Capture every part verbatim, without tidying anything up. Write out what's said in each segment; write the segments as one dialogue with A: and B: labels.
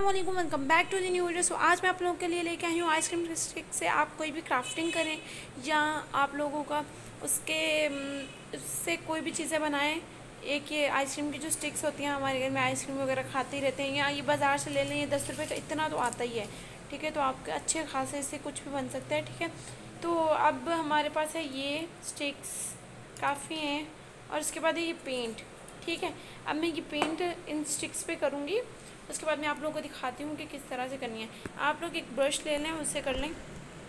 A: वालेकुम, welcome back to the new video. So आज मैं आप लोगों के लिए लेके आई हूँ आइसक्रीम स्टिक से आप कोई भी क्राफ्टिंग करें या आप लोगों का उसके उससे कोई भी चीज़ें बनाएं। एक ये आइसक्रीम की जो स्टिक्स होती हैं, हमारे घर में आइसक्रीम वगैरह खाते ही रहते हैं, या ये बाज़ार से ले लें, ये दस रुपये का इतना तो आता ही है। ठीक है, तो आपके अच्छे खासे इससे कुछ भी बन सकता है। ठीक है, तो अब हमारे पास है ये स्टिक्स काफ़ी हैं, और उसके बाद है ये पेंट। ठीक है, अब मैं ये पेंट इन स्टिक्स पे करूँगी। उसके बाद मैं आप लोगों को दिखाती हूँ कि किस तरह से करनी है। आप लोग एक ब्रश ले लें, उससे कर लें।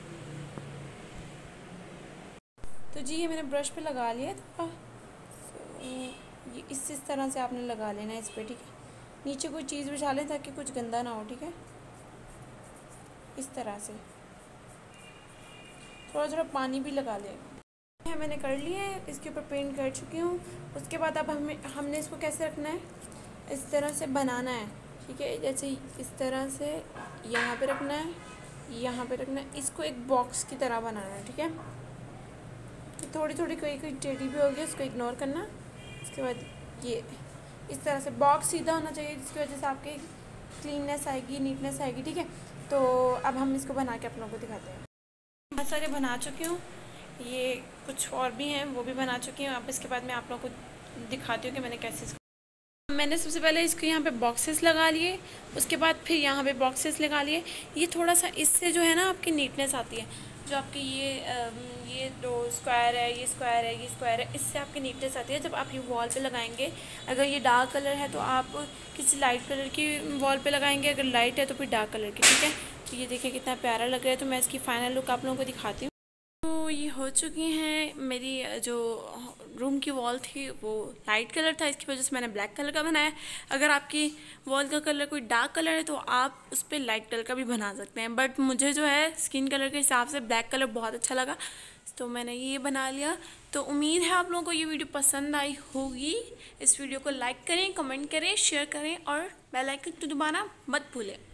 A: तो जी ये मैंने ब्रश पे लगा लिया था। तो ये इस इस तरह से आपने लगा लेना है इस पर। ठीक है, नीचे कोई चीज़ बिछा लें ताकि कुछ गंदा ना हो। ठीक है, इस तरह से थोड़ा थोड़ा पानी भी लगा लें। है मैंने कर लिया है, इसके ऊपर पेंट कर चुकी हूँ। उसके बाद अब हमें हमने इसको कैसे रखना है, इस तरह से बनाना है। ठीक है, जैसे इस तरह से यहाँ पे रखना है, यहाँ पे रखना है, इसको एक बॉक्स की तरह बनाना है। ठीक है, थोड़ी थोड़ी कोई कोई टेढ़ी भी होगी, उसको इग्नोर करना। इसके बाद ये इस तरह से बॉक्स सीधा होना चाहिए, जिसकी वजह से आपके क्लीननेस आएगी, नीटनेस आएगी। ठीक है, तो अब हम इसको बना के आप लोगों को दिखाते हैं। बहुत सारे बना चुकी हूँ, ये कुछ और भी हैं वो भी बना चुकी हूँ। अब इसके बाद मैं आप लोगों को दिखाती हूँ कि मैंने कैसे। मैंने सबसे पहले इसको यहाँ पे बॉक्सेस लगा लिए, उसके बाद फिर यहाँ पे बॉक्सेस लगा लिए। ये थोड़ा सा इससे जो है ना आपकी नीटनेस आती है, जो आपकी ये ये जो स्क्वायर है, ये स्क्वायर है, ये स्क्वायर है, इससे आपकी नीटनेस आती है। जब आप ये वॉल पे लगाएंगे, अगर ये डार्क कलर है तो आप किसी लाइट कलर की वॉल पे लगाएंगे, अगर लाइट है तो फिर डार्क कलर की। ठीक है, तो ये देखिए कितना प्यारा लग रहा है। तो मैं इसकी फ़ाइनल लुक आप लोगों को दिखाती हूँ। तो ये हो चुकी हैं मेरी जो रूम की वॉल थी वो लाइट कलर था, इसकी वजह से मैंने ब्लैक कलर का बनाया। अगर आपकी वॉल का कलर कोई डार्क कलर है तो आप उस पर लाइट कलर का भी बना सकते हैं, बट मुझे जो है स्किन कलर के हिसाब से ब्लैक कलर बहुत अच्छा लगा, तो मैंने ये बना लिया। तो उम्मीद है आप लोगों को ये वीडियो पसंद आई होगी। इस वीडियो को लाइक करें, कमेंट करें, शेयर करें और बेल आइकन तो दबाना मत भूलें।